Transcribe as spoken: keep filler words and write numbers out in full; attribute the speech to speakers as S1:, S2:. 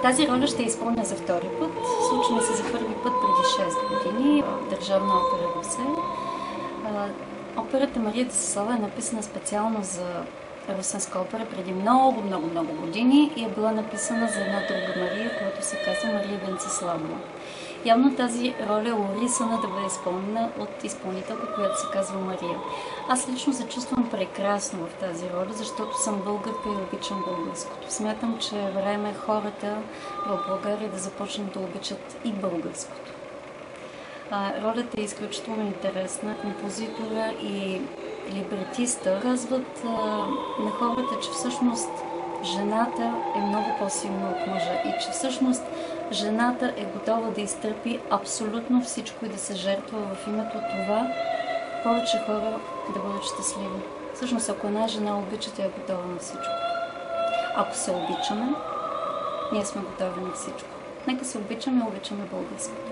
S1: Тази роля ще изпълня за втори път. Случи ми се за първи път преди шест години в Държавна опера Русе. Операта Мария Десислава е написана специално за Русенска опера преди много, много, много години и е била написана за една друга Мария, която се казва Мария Венциславова. Явно тази роля е орисана да бъде изпълнена от изпълнителка, която се казва Мария. Аз лично се чувствам прекрасно в тази роля, защото съм българка и обичам българското. Смятам, че е време хората в България да започнат да обичат и българското. Ролята е изключително интересна. Композитора и либретиста казват а, на хората, че всъщност жената е много по-силна от мъжа и че всъщност жената е готова да изтърпи абсолютно всичко и да се жертва в името това повече хора да бъдат щастливи. Всъщност, ако една жена обича, тя е готова на всичко. Ако се обичаме, ние сме готови на всичко. Нека се обичаме и обичаме българското.